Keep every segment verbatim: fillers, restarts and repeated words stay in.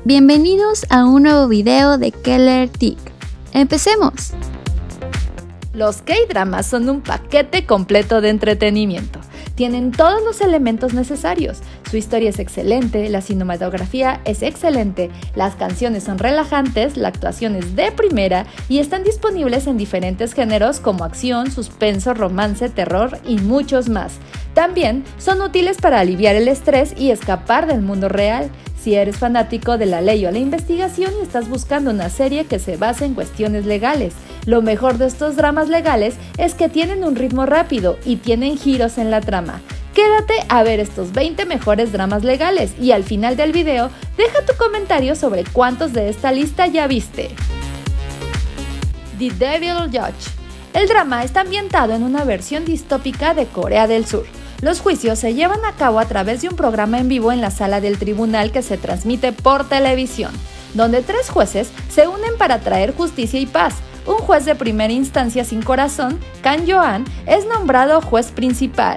Bienvenidos a un nuevo video de Keller T I C. ¡Empecemos! Los K-dramas son un paquete completo de entretenimiento. Tienen todos los elementos necesarios. Su historia es excelente, la cinematografía es excelente, las canciones son relajantes, la actuación es de primera y están disponibles en diferentes géneros como acción, suspenso, romance, terror y muchos más. También son útiles para aliviar el estrés y escapar del mundo real. Si eres fanático de la ley o la investigación y estás buscando una serie que se base en cuestiones legales, lo mejor de estos dramas legales es que tienen un ritmo rápido y tienen giros en la trama. Quédate a ver estos veinte mejores dramas legales y al final del video deja tu comentario sobre cuántos de esta lista ya viste. The Devil Judge. El drama está ambientado en una versión distópica de Corea del Sur. Los juicios se llevan a cabo a través de un programa en vivo en la sala del tribunal que se transmite por televisión, donde tres jueces se unen para traer justicia y paz. Un juez de primera instancia sin corazón, Kang Yo-an, es nombrado juez principal.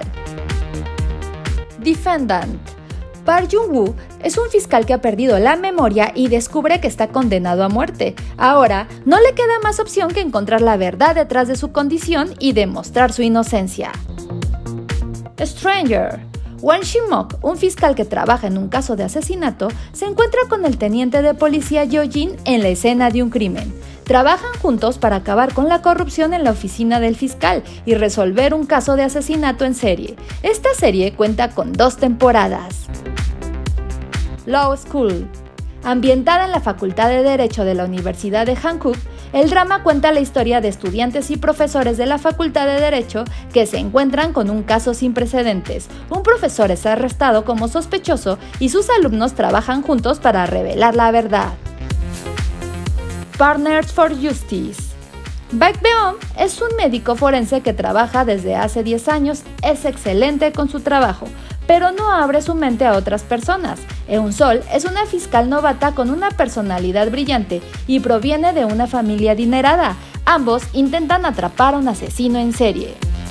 Defendant. Park Jung-woo es un fiscal que ha perdido la memoria y descubre que está condenado a muerte. Ahora, no le queda más opción que encontrar la verdad detrás de su condición y demostrar su inocencia. Stranger. Won Shin-mok, un fiscal que trabaja en un caso de asesinato, se encuentra con el teniente de policía Yo-jin en la escena de un crimen. Trabajan juntos para acabar con la corrupción en la oficina del fiscal y resolver un caso de asesinato en serie. Esta serie cuenta con dos temporadas. Law School. Ambientada en la Facultad de Derecho de la Universidad de Hankook, el drama cuenta la historia de estudiantes y profesores de la Facultad de Derecho que se encuentran con un caso sin precedentes. Un profesor es arrestado como sospechoso y sus alumnos trabajan juntos para revelar la verdad. Partners for Justice. Baek Beom es un médico forense que trabaja desde hace diez años, es excelente con su trabajo, pero no abre su mente a otras personas. Eun Sol es una fiscal novata con una personalidad brillante y proviene de una familia adinerada. Ambos intentan atrapar a un asesino en serie.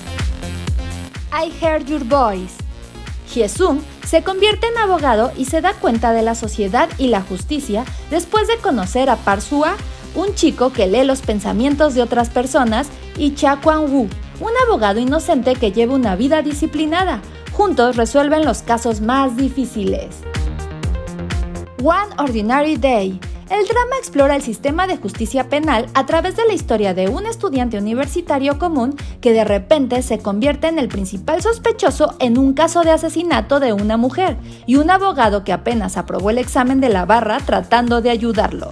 I Heard Your Voice. Hye-sung se convierte en abogado y se da cuenta de la sociedad y la justicia después de conocer a Park Soo-ah, un chico que lee los pensamientos de otras personas, y Cha Kwang-woo, un abogado inocente que lleva una vida disciplinada. Juntos resuelven los casos más difíciles. One Ordinary Day. El drama explora el sistema de justicia penal a través de la historia de un estudiante universitario común que de repente se convierte en el principal sospechoso en un caso de asesinato de una mujer y un abogado que apenas aprobó el examen de la barra tratando de ayudarlo.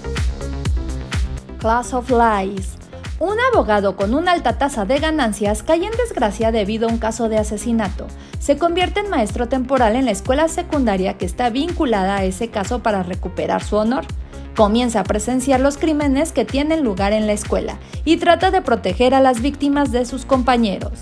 Class of Lies. Un abogado con una alta tasa de ganancias cae en desgracia debido a un caso de asesinato. Se convierte en maestro temporal en la escuela secundaria que está vinculada a ese caso para recuperar su honor. Comienza a presenciar los crímenes que tienen lugar en la escuela y trata de proteger a las víctimas de sus compañeros.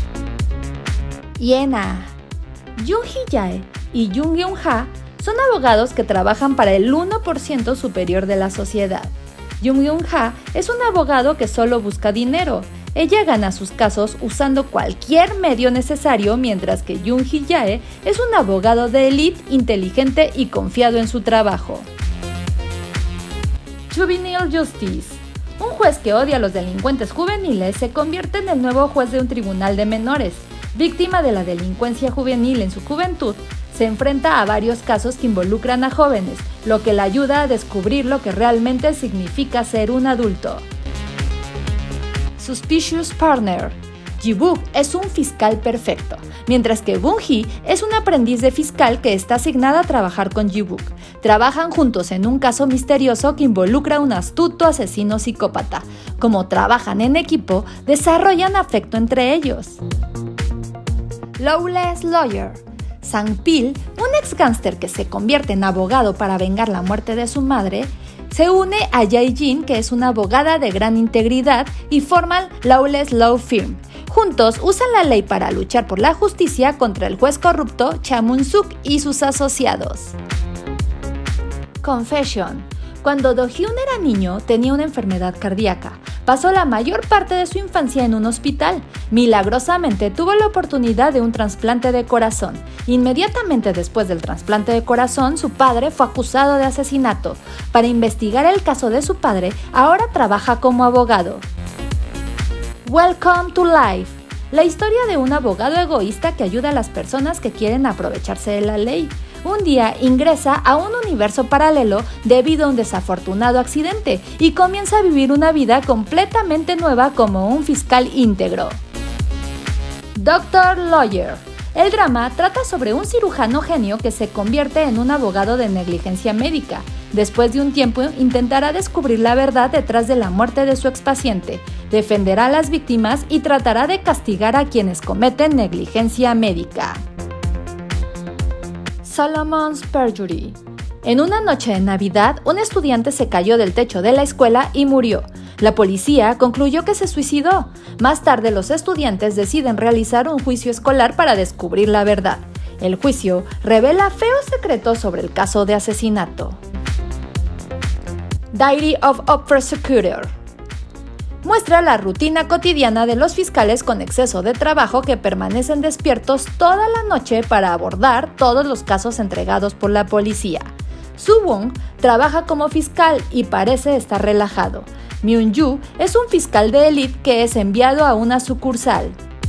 Yena. Jung Hee-jae y Jung Geun-ha son abogados que trabajan para el uno por ciento superior de la sociedad. Jung Geun-ha es un abogado que solo busca dinero. Ella gana sus casos usando cualquier medio necesario, mientras que Jung Hee-jae es un abogado de élite, inteligente y confiado en su trabajo. Juvenile Justice. Un juez que odia a los delincuentes juveniles se convierte en el nuevo juez de un tribunal de menores. Víctima de la delincuencia juvenil en su juventud, se enfrenta a varios casos que involucran a jóvenes, lo que le ayuda a descubrir lo que realmente significa ser un adulto. Suspicious Partner. Ji-wook es un fiscal perfecto, mientras que Bun-hee es un aprendiz de fiscal que está asignada a trabajar con Ji-wook. Trabajan juntos en un caso misterioso que involucra a un astuto asesino psicópata. Como trabajan en equipo, desarrollan afecto entre ellos. Lawless Lawyer. Sang-pil, un ex gángster que se convierte en abogado para vengar la muerte de su madre, se une a Jae-jin, que es una abogada de gran integridad, y forman Lawless Law Firm. Juntos usan la ley para luchar por la justicia contra el juez corrupto Cha Mun-suk y sus asociados. Confession. Cuando Do-hyun era niño, tenía una enfermedad cardíaca. Pasó la mayor parte de su infancia en un hospital. Milagrosamente tuvo la oportunidad de un trasplante de corazón. Inmediatamente después del trasplante de corazón, su padre fue acusado de asesinato. Para investigar el caso de su padre, ahora trabaja como abogado. Welcome to Life. La historia de un abogado egoísta que ayuda a las personas que quieren aprovecharse de la ley. Un día ingresa a un universo paralelo debido a un desafortunado accidente y comienza a vivir una vida completamente nueva como un fiscal íntegro. Doctor Lawyer. El drama trata sobre un cirujano genio que se convierte en un abogado de negligencia médica. Después de un tiempo intentará descubrir la verdad detrás de la muerte de su expaciente, defenderá a las víctimas y tratará de castigar a quienes cometen negligencia médica. Solomon's Perjury. En una noche de Navidad, un estudiante se cayó del techo de la escuela y murió. La policía concluyó que se suicidó. Más tarde, los estudiantes deciden realizar un juicio escolar para descubrir la verdad. El juicio revela feos secretos sobre el caso de asesinato. Diary of a Prosecutor. Muestra la rutina cotidiana de los fiscales con exceso de trabajo que permanecen despiertos toda la noche para abordar todos los casos entregados por la policía. Soo-won trabaja como fiscal y parece estar relajado. Myung-yu es un fiscal de élite que es enviado a una sucursal.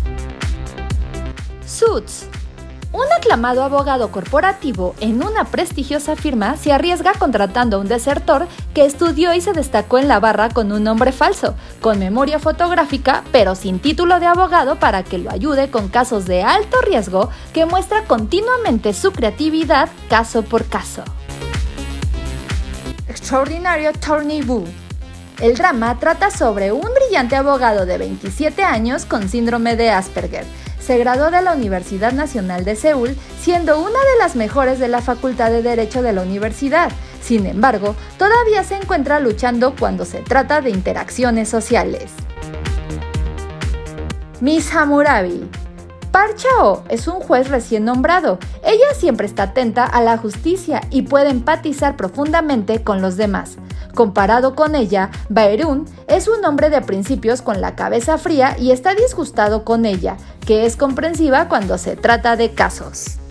Suits. Un aclamado abogado corporativo en una prestigiosa firma se arriesga contratando a un desertor que estudió y se destacó en la barra con un nombre falso, con memoria fotográfica pero sin título de abogado para que lo ayude con casos de alto riesgo que muestra continuamente su creatividad caso por caso. Extraordinary Attorney Woo. El drama trata sobre un brillante abogado de veintisiete años con síndrome de Asperger. Se graduó de la Universidad Nacional de Seúl, siendo una de las mejores de la Facultad de Derecho de la universidad. Sin embargo, todavía se encuentra luchando cuando se trata de interacciones sociales. Miss Hammurabi. Park Cha-oh es un juez recién nombrado. Ella siempre está atenta a la justicia y puede empatizar profundamente con los demás. Comparado con ella, Bae-ryun es un hombre de principios con la cabeza fría y está disgustado con ella, que es comprensiva cuando se trata de casos.